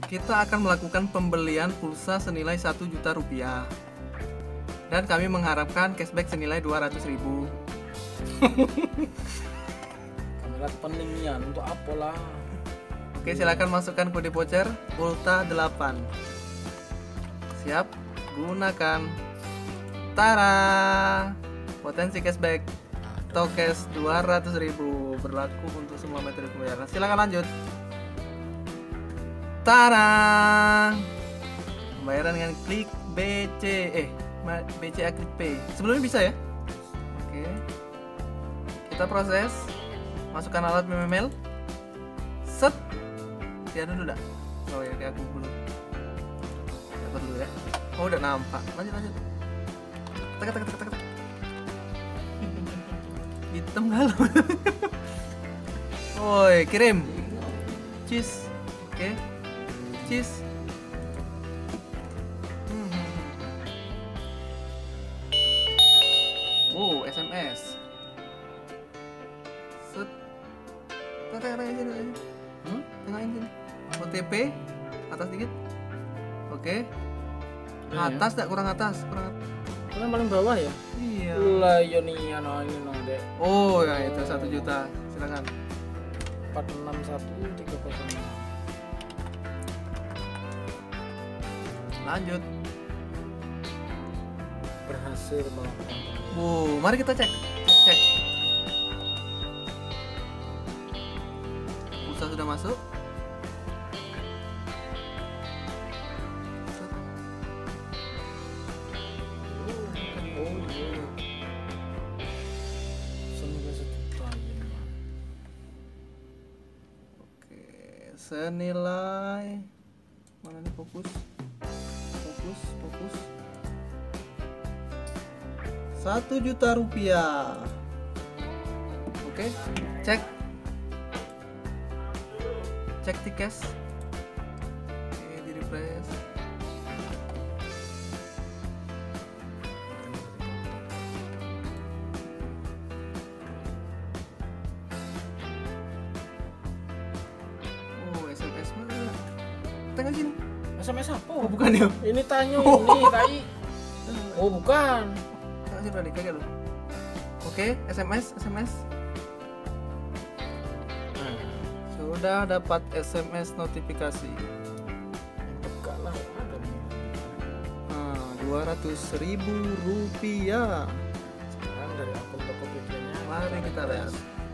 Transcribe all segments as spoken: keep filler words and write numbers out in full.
kita akan melakukan pembelian pulsa senilai satu juta rupiah. Dan kami mengharapkan cashback senilai dua ratus ribu. Kamera peninggian untuk apa lah? Oke, silakan masukkan kode voucher Ulta delapan. Siap, gunakan. Tara, potensi cashback Tokes dua ratus ribu berlaku untuk semua metode pembayaran. Silakan lanjut. Tara, pembayaran dengan klik B C eh B C A klik P. Sebelumnya bisa ya? Oke. Kita proses. Masukkan alat memel. Set. Ya dulu dah. Oh ya, kayak aku belum. Dapat dulu ya. Oh udah nampak. Lanjut lanjut. Tek tek tek tek tek. Hitam galau. Oi, kirim. Cheese. Oke. Cheese. Hmm. Oh, S M S. Set. Tengah tengah sini aja. Hmm? Tengahin sini. O T P atas dikit. Oke. Ya, Atas tak kurang atas, kurang atas. Ini paling bawah ya? Iya. Lah yo nih ano ini no dek. Oh, ya itu satu juta. Silakan. empat enam satu tiga nol enam. Lanjut. Berhasil melakukan pembelian. Bu, mari kita cek. Cek, cek. Pulsa sudah masuk. Oh iya. Senilai sejuta ini. Oke, senilai mana nih fokus? Fokus, fokus. Satu juta rupiah. Oke, cek. Cek tiket. Oke, di refresh. Oh, S M S mana? Tengah sini. S M S apa? Oh, bukan ya? Ini Tanyo ini tai. Oh bukan. Tengah sini berarti kaget loh. Oke, S M S, S M S. Sudah dapat S M S notifikasi. Bukan lah ada nih. Nah, dua ratus ribu rupiah. Sekarang dari akun Tokopedia-nya. Mari kita lihat.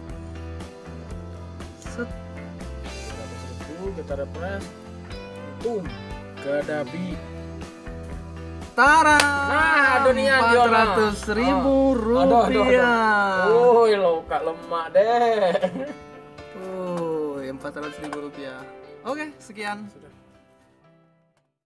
Set. dua ratus ribu kita refresh. Tum. Gadabi. Tara. Nah, aduh nih empat ratus ribu rupiah. Oh, lo kak lemak deh. Oh, empat ratus ribu rupiah. Oke, sekian. Sudah.